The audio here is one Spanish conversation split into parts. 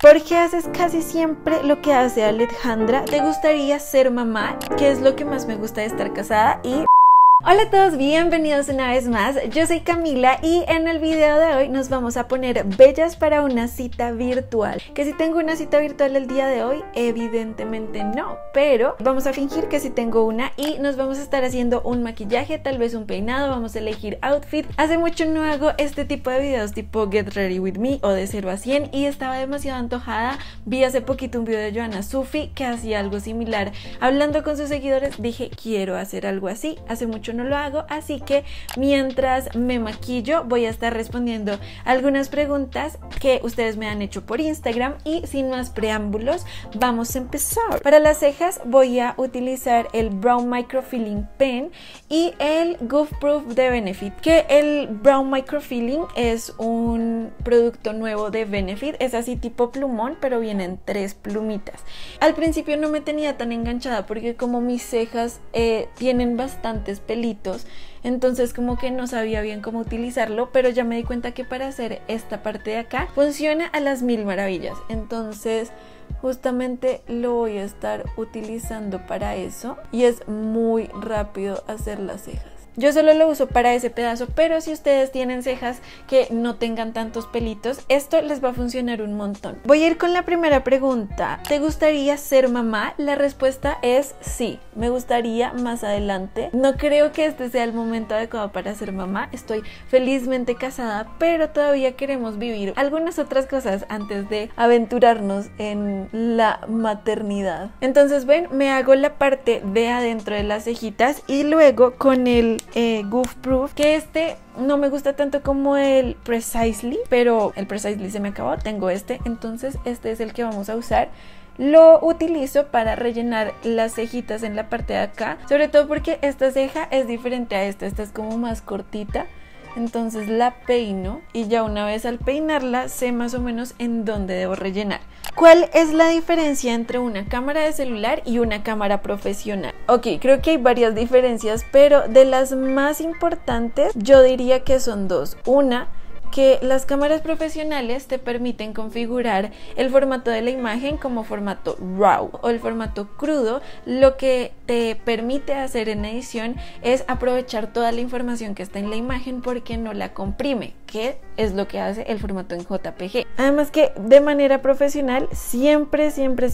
¿Por qué haces casi siempre lo que hace Alejandra? ¿Te gustaría ser mamá? ¿Qué es lo que más me gusta de estar casada? Y... hola a todos, bienvenidos una vez más. Yo soy Camila y en el video de hoy nos vamos a poner bellas para una cita virtual. Que si tengo una cita virtual el día de hoy, evidentemente no, pero vamos a fingir que sí tengo una y nos vamos a estar haciendo un maquillaje, tal vez un peinado, vamos a elegir outfit. Hace mucho no hago este tipo de videos tipo Get Ready With Me o de 0 a 100 y estaba demasiado antojada. Vi hace poquito un video de Joanna Sufi que hacía algo similar. Hablando con sus seguidores dije, quiero hacer algo así. Hace mucho no lo hago, así que mientras me maquillo voy a estar respondiendo algunas preguntas que ustedes me han hecho por Instagram y sin más preámbulos vamos a empezar. Para las cejas voy a utilizar el Brow Microfilling Pen y el Goof Proof de Benefit, que el Brow Microfilling es un producto nuevo de Benefit, es así tipo plumón pero vienen 3 plumitas. Al principio no me tenía tan enganchada porque como mis cejas tienen bastantes pelitos, entonces como que no sabía bien cómo utilizarlo, pero ya me di cuenta que para hacer esta parte de acá funciona a las mil maravillas. Entonces justamente lo voy a estar utilizando para eso y es muy rápido hacer las cejas. Yo solo lo uso para ese pedazo, pero si ustedes tienen cejas que no tengan tantos pelitos, esto les va a funcionar un montón. Voy a ir con la primera pregunta. ¿Te gustaría ser mamá? La respuesta es sí, me gustaría más adelante. No creo que este sea el momento adecuado para ser mamá. Estoy felizmente casada, pero todavía queremos vivir algunas otras cosas antes de aventurarnos en la maternidad. Entonces, ven, me hago la parte de adentro de las cejitas y luego con el Goof Proof, que este no me gusta tanto como el Precisely, pero el Precisely se me acabó, tengo este, entonces este es el que vamos a usar. Lo utilizo para rellenar las cejitas en la parte de acá, sobre todo porque esta ceja es diferente a esta es como más cortita. Entonces la peino y ya una vez al peinarla sé más o menos en dónde debo rellenar. ¿Cuál es la diferencia entre una cámara de celular y una cámara profesional? Ok, creo que hay varias diferencias, pero de las más importantes yo diría que son dos. Una, que las cámaras profesionales te permiten configurar el formato de la imagen como formato RAW o el formato crudo. Lo que te permite hacer en edición es aprovechar toda la información que está en la imagen porque no la comprime, que es lo que hace el formato en JPG. Además que de manera profesional siempre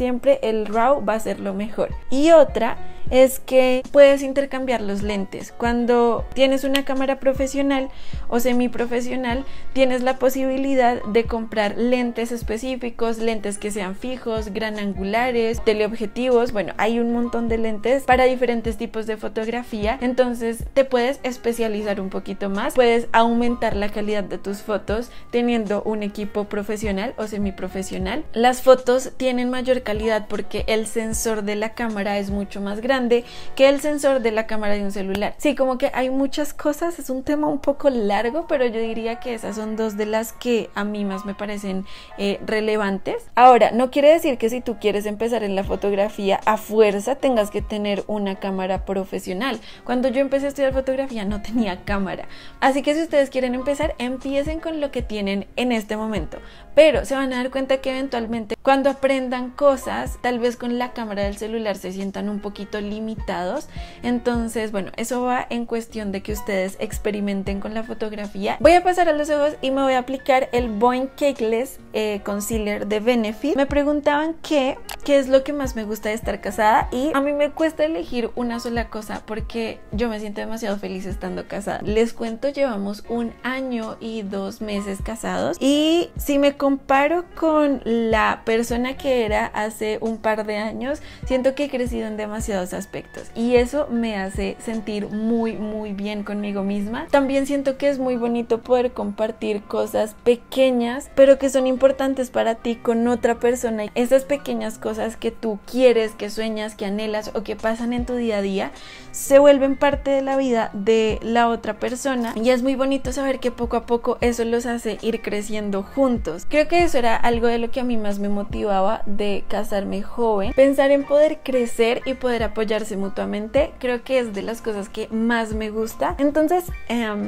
el RAW va a ser lo mejor. Y otra es que puedes intercambiar los lentes. Cuando tienes una cámara profesional o semiprofesional, tienes la posibilidad de comprar lentes específicos, lentes que sean fijos, gran angulares, teleobjetivos. Bueno, hay un montón de lentes para diferentes tipos de fotografía, entonces te puedes especializar un poquito más, puedes aumentar la calidad de tus fotos teniendo un equipo profesional o semiprofesional. Las fotos tienen mayor calidad porque el sensor de la cámara es mucho más grande que el sensor de la cámara de un celular. Sí, como que hay muchas cosas, es un tema un poco largo, pero yo diría que esas son dos de las que a mí más me parecen relevantes. Ahora, no quiere decir que si tú quieres empezar en la fotografía a fuerza tengas que tener una cámara profesional. Cuando yo empecé a estudiar fotografía no tenía cámara, así que si ustedes quieren empezar, empiecen con lo que tienen en este momento, pero se van a dar cuenta que eventualmente cuando aprendan cosas, tal vez con la cámara del celular se sientan un poquito limitados. Entonces, bueno, eso va en cuestión de que ustedes experimenten con la fotografía. Voy a pasar a los ojos y me voy a aplicar el Boing Cakeless Concealer de Benefit. Me preguntaban qué es lo que más me gusta de estar casada y a mí me cuesta elegir una sola cosa porque yo me siento demasiado feliz estando casada. Les cuento, llevamos 1 año y 2 meses casados y si me comparo con la persona que era hace un par de años, siento que he crecido en demasiados aspectos y eso me hace sentir muy bien conmigo misma. También siento que es muy bonito poder compartir cosas pequeñas pero que son importantes para ti con otra persona. Esas pequeñas cosas que tú quieres, que sueñas, que anhelas o que pasan en tu día a día se vuelven parte de la vida de la otra persona y es muy bonito saber que poco a poco eso los hace ir creciendo juntos. Creo que eso era algo de lo que a mí más me motivaba de casarme joven, pensar en poder crecer y poder apoyarse mutuamente. Creo que es de las cosas que más me gusta. Entonces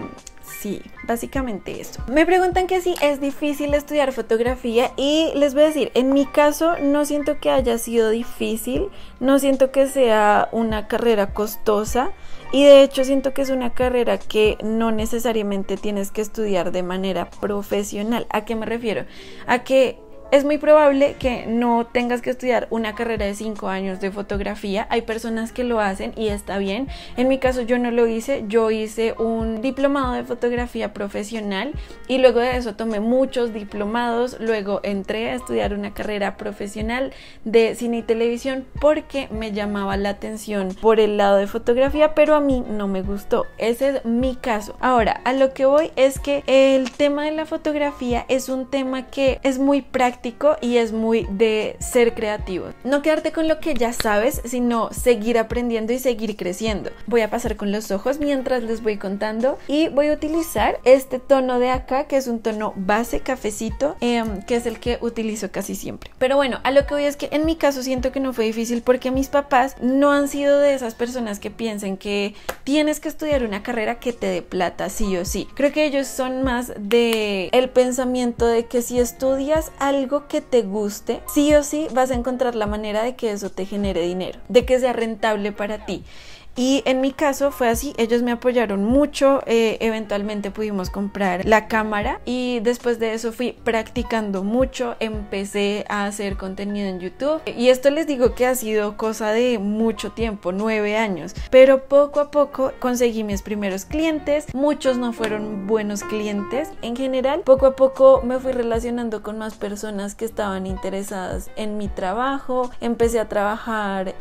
Sí, básicamente eso. Me preguntan que si es difícil estudiar fotografía y les voy a decir, en mi caso no siento que haya sido difícil, no siento que sea una carrera costosa y de hecho siento que es una carrera que no necesariamente tienes que estudiar de manera profesional. ¿A qué me refiero? A que es muy probable que no tengas que estudiar una carrera de 5 años de fotografía. Hay personas que lo hacen y está bien. En mi caso yo no lo hice. Yo hice un diplomado de fotografía profesional y luego de eso tomé muchos diplomados. Luego entré a estudiar una carrera profesional de cine y televisión porque me llamaba la atención por el lado de fotografía, pero a mí no me gustó. Ese es mi caso. Ahora, a lo que voy es que el tema de la fotografía es un tema que es muy práctico y es muy de ser creativo. No quedarte con lo que ya sabes, sino seguir aprendiendo y seguir creciendo. Voy a pasar con los ojos mientras les voy contando y voy a utilizar este tono de acá, que es un tono base cafecito, que es el que utilizo casi siempre. Pero bueno, a lo que voy es que en mi caso siento que no fue difícil porque mis papás no han sido de esas personas que piensen que tienes que estudiar una carrera que te dé plata sí o sí. Creo que ellos son más de el pensamiento de que si estudias algo que te guste, sí o sí vas a encontrar la manera de que eso te genere dinero, de que sea rentable para ti. Y en mi caso fue así, ellos me apoyaron mucho, eventualmente pudimos comprar la cámara y después de eso fui practicando mucho, empecé a hacer contenido en YouTube y esto les digo que ha sido cosa de mucho tiempo, 9 años, pero poco a poco conseguí mis primeros clientes, muchos no fueron buenos clientes, en general poco a poco me fui relacionando con más personas que estaban interesadas en mi trabajo, empecé a trabajar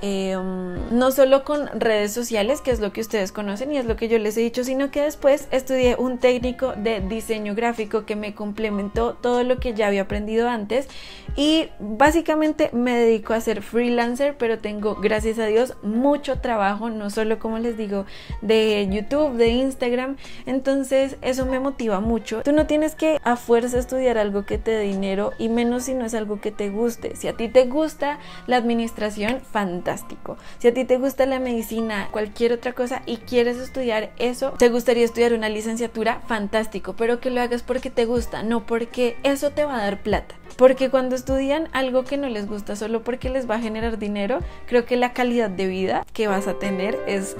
no solo con redes sociales, que es lo que ustedes conocen y es lo que yo les he dicho, sino que después estudié un técnico de diseño gráfico que me complementó todo lo que ya había aprendido antes y básicamente me dedico a ser freelancer, pero tengo, gracias a Dios, mucho trabajo, no solo, como les digo, de YouTube, de Instagram, entonces eso me motiva mucho. Tú no tienes que a fuerza estudiar algo que te dé dinero y menos si no es algo que te guste. Si a ti te gusta la administración, fantástico. Si a ti te gusta la medicina, cualquier otra cosa y quieres estudiar eso, te gustaría estudiar una licenciatura, fantástico, pero que lo hagas porque te gusta, no porque eso te va a dar plata. Porque cuando estudian algo que no les gusta solo porque les va a generar dinero, creo que la calidad de vida que vas a tener es...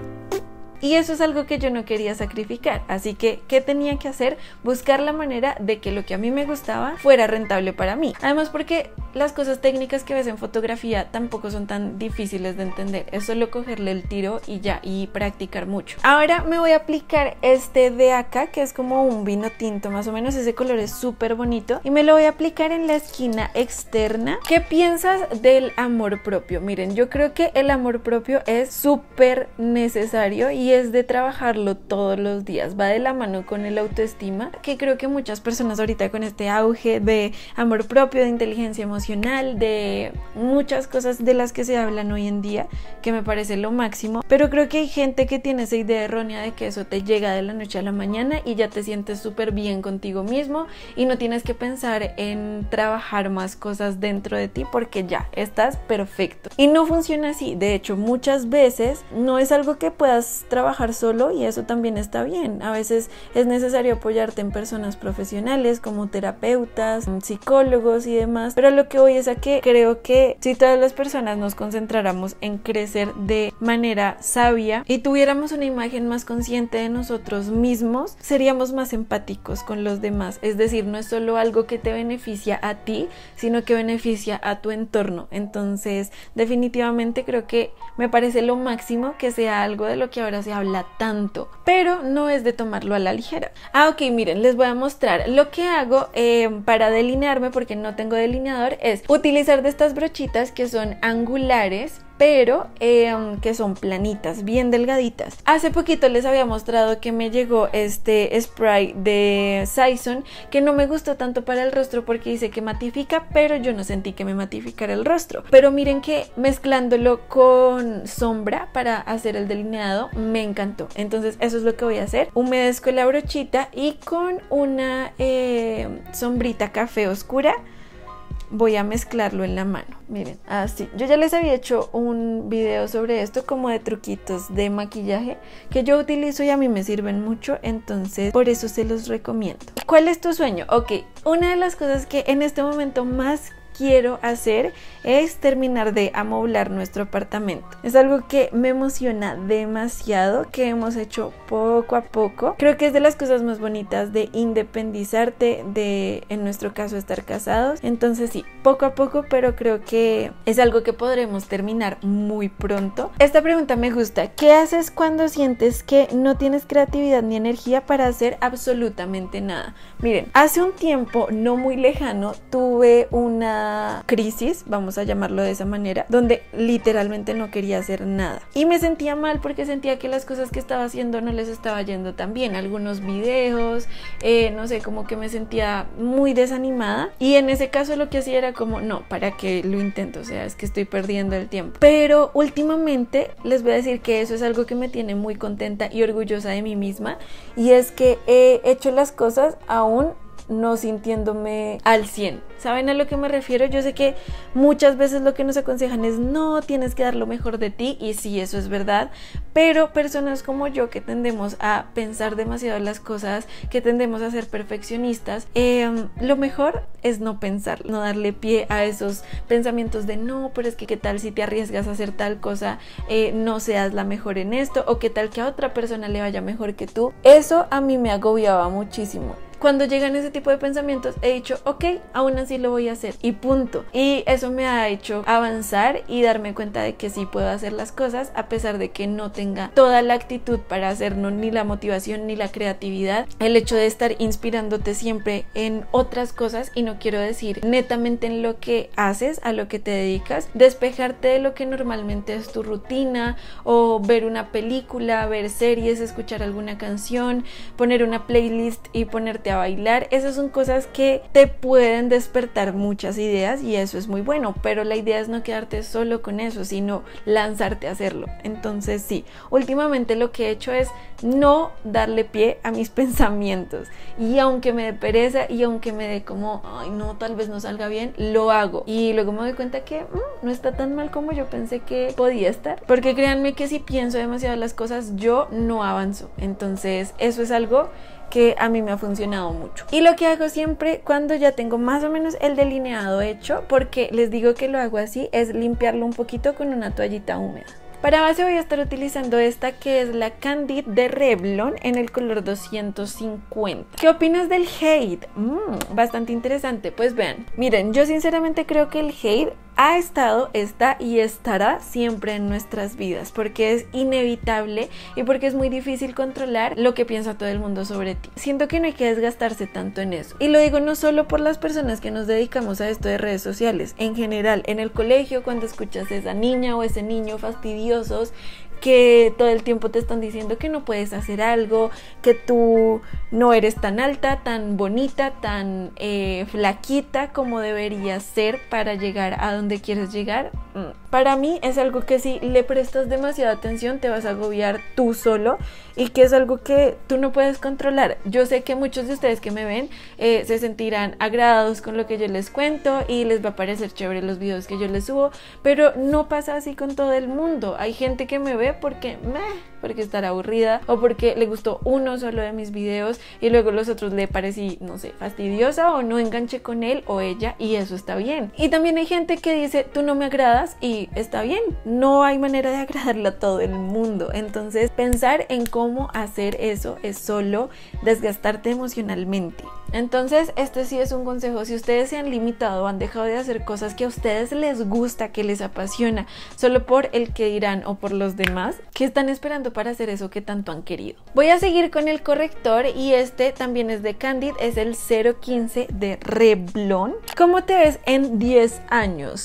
Y eso es algo que yo no quería sacrificar, así que ¿qué tenía que hacer? Buscar la manera de que lo que a mí me gustaba fuera rentable para mí. Además porque las cosas técnicas que ves en fotografía tampoco son tan difíciles de entender, es solo cogerle el tiro y ya, y practicar mucho. Ahora me voy a aplicar este de acá, que es como un vino tinto más o menos, ese color es súper bonito y me lo voy a aplicar en la esquina externa. ¿Qué piensas del amor propio? Miren, yo creo que el amor propio es súper necesario y es de trabajarlo todos los días, va de la mano con el autoestima, que creo que muchas personas ahorita con este auge de amor propio, de inteligencia emocional, de muchas cosas de las que se hablan hoy en día, que me parece lo máximo, pero creo que hay gente que tiene esa idea errónea de que eso te llega de la noche a la mañana y ya te sientes súper bien contigo mismo y no tienes que pensar en trabajar más cosas dentro de ti porque ya estás perfecto. Y no funciona así, de hecho muchas veces no es algo que puedas trabajar solo y eso también está bien. A veces es necesario apoyarte en personas profesionales como terapeutas, psicólogos y demás, pero lo que voy es a que creo que si todas las personas nos concentráramos en crecer de manera sabia y tuviéramos una imagen más consciente de nosotros mismos, seríamos más empáticos con los demás. Es decir, no es solo algo que te beneficia a ti, sino que beneficia a tu entorno. Entonces, definitivamente creo que me parece lo máximo que sea algo de lo que ahora se habla tanto, pero no es de tomarlo a la ligera. Ok, miren, les voy a mostrar lo que hago para delinearme, porque no tengo delineador, es utilizar de estas brochitas que son angulares, pero que son planitas, bien delgaditas. Hace poquito les había mostrado que me llegó este spray de Saison que no me gustó tanto para el rostro porque dice que matifica, pero yo no sentí que me matificara el rostro. Pero miren que mezclándolo con sombra para hacer el delineado me encantó. Entonces eso es lo que voy a hacer. Humedezco la brochita y con una sombrita café oscura voy a mezclarlo en la mano. Miren, así. Yo ya les había hecho un video sobre esto, como de truquitos de maquillaje que yo utilizo y a mí me sirven mucho, entonces por eso se los recomiendo. ¿Cuál es tu sueño? Ok, una de las cosas que en este momento más quiero hacer es terminar de amoblar nuestro apartamento. Es algo que me emociona demasiado, que hemos hecho poco a poco. Creo que es de las cosas más bonitas de independizarte, de, en nuestro caso, estar casados. Entonces sí, poco a poco, pero creo que es algo que podremos terminar muy pronto. Esta pregunta me gusta. ¿Qué haces cuando sientes que no tienes creatividad ni energía para hacer absolutamente nada? Miren, hace un tiempo no muy lejano tuve una crisis, vamos a llamarlo de esa manera, donde literalmente no quería hacer nada y me sentía mal porque sentía que las cosas que estaba haciendo no les estaba yendo tan bien, algunos videos, no sé, como que me sentía muy desanimada y en ese caso lo que hacía era como, no, ¿para qué lo intento? O sea, es que estoy perdiendo el tiempo. Pero últimamente les voy a decir que eso es algo que me tiene muy contenta y orgullosa de mí misma, y es que he hecho las cosas aún no sintiéndome al 100. ¿Saben a lo que me refiero? Yo sé que muchas veces lo que nos aconsejan es no, tienes que dar lo mejor de ti, y sí, eso es verdad, pero personas como yo que tendemos a pensar demasiado las cosas, que tendemos a ser perfeccionistas, lo mejor es no pensar, no darle pie a esos pensamientos de no, pero es que qué tal si te arriesgas a hacer tal cosa, no seas la mejor en esto, o qué tal que a otra persona le vaya mejor que tú. Eso a mí me agobiaba muchísimo. Cuando llegan ese tipo de pensamientos he dicho, ok, aún así lo voy a hacer y punto. Y eso me ha hecho avanzar y darme cuenta de que sí puedo hacer las cosas a pesar de que no tenga toda la actitud para hacerlo, ni la motivación ni la creatividad. El hecho de estar inspirándote siempre en otras cosas, y no quiero decir netamente en lo que haces, a lo que te dedicas, despejarte de lo que normalmente es tu rutina, o ver una película, ver series, escuchar alguna canción, poner una playlist y ponerte a bailar. Esas son cosas que te pueden despertar muchas ideas y eso es muy bueno, pero la idea es no quedarte solo con eso, sino lanzarte a hacerlo. Entonces sí, últimamente lo que he hecho es no darle pie a mis pensamientos, y aunque me dé pereza y aunque me dé como, ay no, tal vez no salga bien, lo hago y luego me doy cuenta que no está tan mal como yo pensé que podía estar, porque créanme que si pienso demasiado las cosas yo no avanzo. Entonces eso es algo que a mí me ha funcionado mucho. Y lo que hago siempre cuando ya tengo más o menos el delineado hecho, porque les digo que lo hago así, es limpiarlo un poquito con una toallita húmeda. Para base voy a estar utilizando esta, que es la Candid de Revlon, en el color 250. ¿Qué opinas del hate? Bastante interesante. Pues vean, miren, yo sinceramente creo que el hate ha estado, está y estará siempre en nuestras vidas, porque es inevitable y porque es muy difícil controlar lo que piensa todo el mundo sobre ti. Siento que no hay que desgastarse tanto en eso, y lo digo no solo por las personas que nos dedicamos a esto de redes sociales, en general, en el colegio, cuando escuchas a esa niña o ese niño fastidiosos que todo el tiempo te están diciendo que no puedes hacer algo, que tú no eres tan alta, tan bonita, tan flaquita como deberías ser para llegar a donde quieres llegar. Para mí es algo que si le prestas demasiada atención te vas a agobiar tú solo, y que es algo que tú no puedes controlar. Yo sé que muchos de ustedes que me ven se sentirán agradados con lo que yo les cuento y les va a parecer chévere los videos que yo les subo, pero no pasa así con todo el mundo. Hay gente que me ve porque estará aburrida, o porque le gustó uno solo de mis videos y luego los otros le parecí, no sé, fastidiosa, o no enganché con él o ella, y eso está bien. Y también hay gente que dice, tú no me agradas, y está bien, no hay manera de agradarle a todo el mundo. Entonces pensar en cómo hacer eso es solo desgastarte emocionalmente. Entonces este sí es un consejo: si ustedes se han limitado o han dejado de hacer cosas que a ustedes les gusta, que les apasiona, solo por el que dirán o por los demás, ¿qué están esperando para hacer eso que tanto han querido? Voy a seguir con el corrector, y este también es de Candid, es el 015 de Revlon. ¿Cómo te ves en 10 años?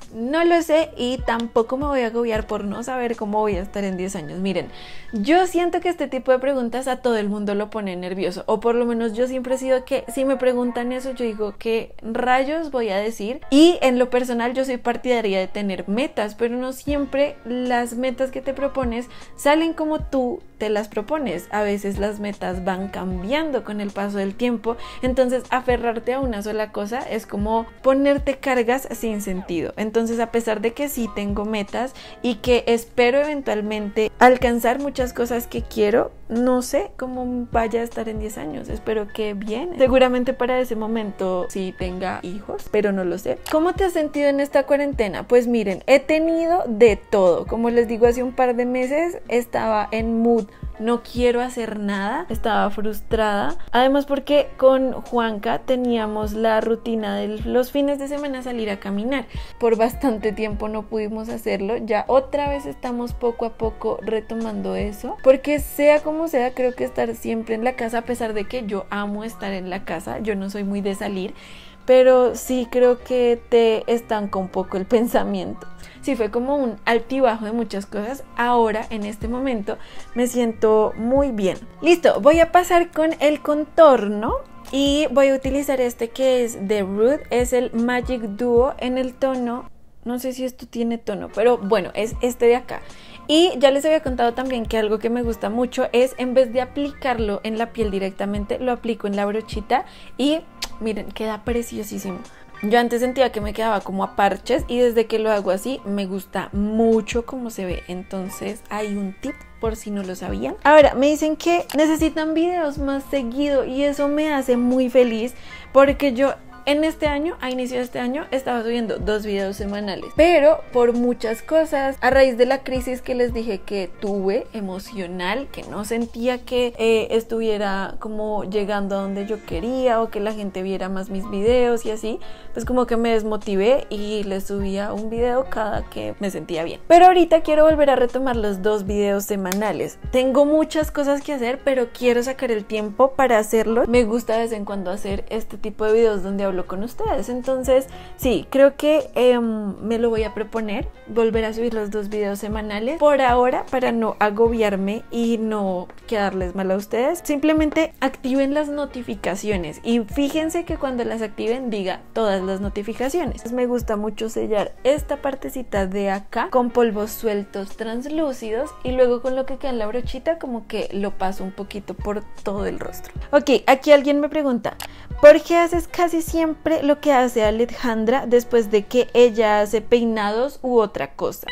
No lo sé y tampoco me voy a agobiar por no saber cómo voy a estar en 10 años. Miren, yo siento que este tipo de preguntas a todo el mundo lo pone nervioso, o por lo menos yo siempre he sido que si me preguntan eso yo digo ¿qué rayos voy a decir? Y en lo personal yo soy partidaria de tener metas, pero no siempre las metas que te propones salen como tú te las propones. A veces las metas van cambiando con el paso del tiempo, entonces aferrarte a una sola cosa es como ponerte cargas sin sentido. Entonces, a pesar de que sí tengo metas y que espero eventualmente alcanzar muchas cosas que quiero, no sé cómo vaya a estar en 10 años. Espero que bien. Seguramente para ese momento sí tenga hijos, pero no lo sé. ¿Cómo te has sentido en esta cuarentena? Pues miren, he tenido de todo. Como les digo, hace un par de meses estaba en mood no quiero hacer nada, estaba frustrada, además porque con Juanca teníamos la rutina de los fines de semana salir a caminar. Por bastante tiempo no pudimos hacerlo, ya otra vez estamos poco a poco retomando eso, porque sea como sea, creo que estar siempre en la casa, a pesar de que yo amo estar en la casa, yo no soy muy de salir, pero sí creo que te estanca un poco el pensamiento. Sí, fue como un altibajo de muchas cosas. Ahora, en este momento, me siento muy bien. Listo, voy a pasar con el contorno y voy a utilizar este que es de Rude. Es el Magic Duo en el tono, no sé si esto tiene tono, pero bueno, es este de acá. Y ya les había contado también que algo que me gusta mucho es, en vez de aplicarlo en la piel directamente, lo aplico en la brochita y miren, queda preciosísimo. Yo antes sentía que me quedaba como a parches y desde que lo hago así me gusta mucho cómo se ve. Entonces hay un tip por si no lo sabían. Ahora me dicen que necesitan videos más seguido y eso me hace muy feliz porque yo en este año, a inicio de este año, estaba subiendo 2 videos semanales, pero por muchas cosas, a raíz de la crisis que les dije que tuve emocional, que no sentía que estuviera como llegando a donde yo quería o que la gente viera más mis videos y así, pues como que me desmotivé y les subía un video cada que me sentía bien. Pero ahorita quiero volver a retomar los 2 videos semanales. Tengo muchas cosas que hacer, pero quiero sacar el tiempo para hacerlo. Me gusta de vez en cuando hacer este tipo de videos donde hablo con ustedes, entonces sí, creo que me lo voy a proponer, volver a subir los 2 videos semanales por ahora para no agobiarme y no quedarles mal a ustedes. Simplemente activen las notificaciones y fíjense que cuando las activen diga todas las notificaciones. Me gusta mucho sellar esta partecita de acá con polvos sueltos translúcidos y luego con lo que queda en la brochita como que lo paso un poquito por todo el rostro. Ok, aquí alguien me pregunta, ¿por qué haces casi siempre lo que hace Alejandra después de que ella hace peinados u otra cosa?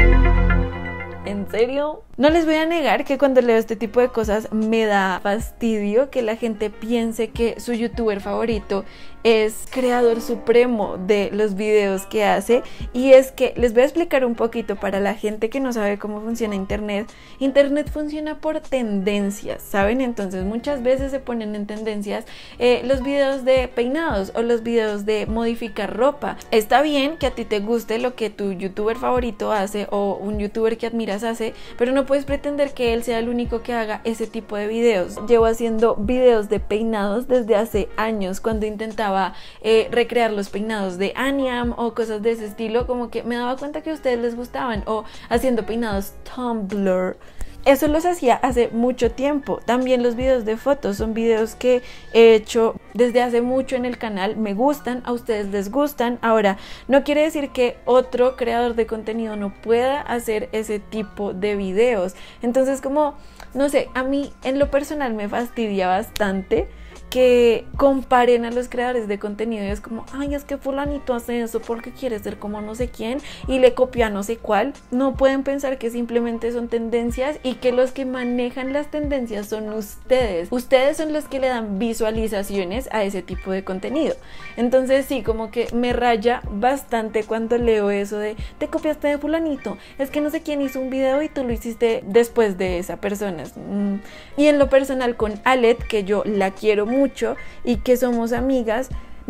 ¿En serio? No les voy a negar que cuando leo este tipo de cosas me da fastidio que la gente piense que su youtuber favorito es creador supremo de los videos que hace, y es que les voy a explicar un poquito para la gente que no sabe cómo funciona internet. Internet funciona por tendencias, ¿saben? Entonces muchas veces se ponen en tendencias los videos de peinados o los videos de modificar ropa. Está bien que a ti te guste lo que tu youtuber favorito hace o un youtuber que admiras hace, pero no puedes pretender que él sea el único que haga ese tipo de videos. Llevo haciendo videos de peinados desde hace años. Cuando intentaba recrear los peinados de Anyam o cosas de ese estilo, como que me daba cuenta que a ustedes les gustaban, o haciendo peinados Tumblr. Eso los hacía hace mucho tiempo. También los videos de fotos son videos que he hecho desde hace mucho en el canal. Me gustan, a ustedes les gustan. Ahora, no quiere decir que otro creador de contenido no pueda hacer ese tipo de videos. Entonces, como, no sé, a mí en lo personal me fastidia bastante que comparen a los creadores de contenido y es como, ay, es que fulanito hace eso porque quiere ser como no sé quién y le copia no sé cuál. No pueden pensar que simplemente son tendencias y que los que manejan las tendencias son ustedes. Ustedes son los que le dan visualizaciones a ese tipo de contenido. Entonces sí, como que me raya bastante cuando leo eso de, te copiaste de fulanito, es que no sé quién hizo un video y tú lo hiciste después de esa persona. Y en lo personal con Alet, que yo la quiero mucho y que somos amigas,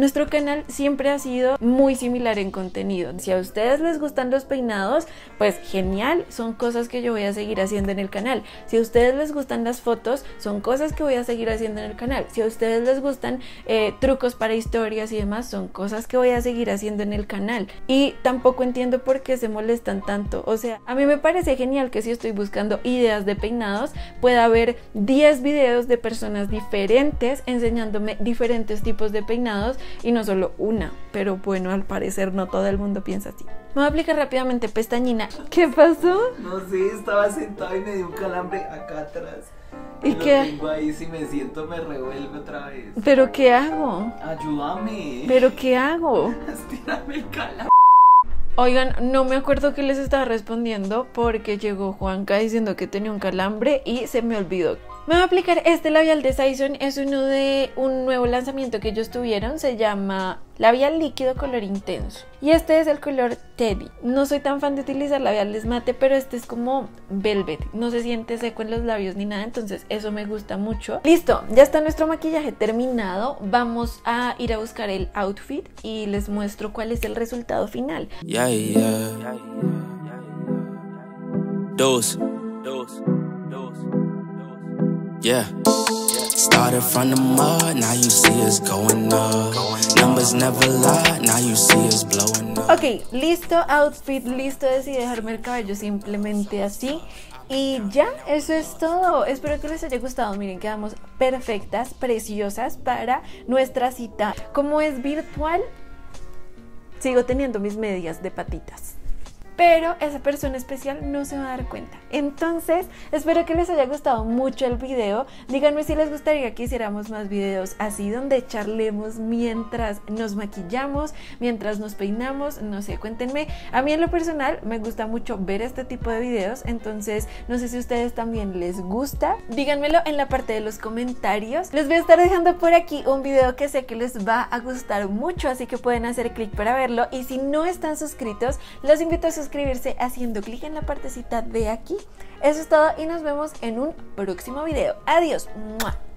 nuestro canal siempre ha sido muy similar en contenido. Si a ustedes les gustan los peinados, pues genial, son cosas que yo voy a seguir haciendo en el canal. Si a ustedes les gustan las fotos, son cosas que voy a seguir haciendo en el canal. Si a ustedes les gustan trucos para historias y demás, son cosas que voy a seguir haciendo en el canal. Y tampoco entiendo por qué se molestan tanto. O sea, a mí me parece genial que si estoy buscando ideas de peinados, pueda haber 10 videos de personas diferentes enseñándome diferentes tipos de peinados y no solo una. Pero bueno, al parecer no todo el mundo piensa así. Me voy a aplicar rápidamente pestañina. ¿Qué pasó? No sé, estaba sentado y me dio un calambre acá atrás. ¿Y qué? Lo tengo ahí, si me siento me revuelve otra vez. ¿Pero qué hago? Ayúdame. ¿Pero qué hago? Estírame el calambre. Oigan, no me acuerdo qué les estaba respondiendo porque llegó Juanca diciendo que tenía un calambre y se me olvidó. Me voy a aplicar este labial de Saison, es uno de un nuevo lanzamiento que ellos tuvieron, se llama labial líquido color intenso y este es el color Teddy. No soy tan fan de utilizar labiales mate, pero este es como velvet, no se siente seco en los labios ni nada, entonces eso me gusta mucho. Listo, ya está nuestro maquillaje terminado, vamos a ir a buscar el outfit y les muestro cuál es el resultado final. Yeah. Started from the mud, now you see us going up. Numbers never lie, now you see us blowing up. Ok, listo outfit, listo, decidí dejarme el cabello simplemente así. Y ya, eso es todo. Espero que les haya gustado. Miren, quedamos perfectas, preciosas para nuestra cita. Como es virtual, sigo teniendo mis medias de patitas, pero esa persona especial no se va a dar cuenta. Entonces, espero que les haya gustado mucho el video. Díganme si les gustaría que hiciéramos más videos así, donde charlemos mientras nos maquillamos, mientras nos peinamos, no sé, cuéntenme. A mí en lo personal me gusta mucho ver este tipo de videos, entonces no sé si a ustedes también les gusta. Díganmelo en la parte de los comentarios. Les voy a estar dejando por aquí un video que sé que les va a gustar mucho, así que pueden hacer clic para verlo. Y si no están suscritos, los invito a suscribirse haciendo clic en la partecita de aquí. Eso es todo y nos vemos en un próximo video. Adiós. ¡Mua!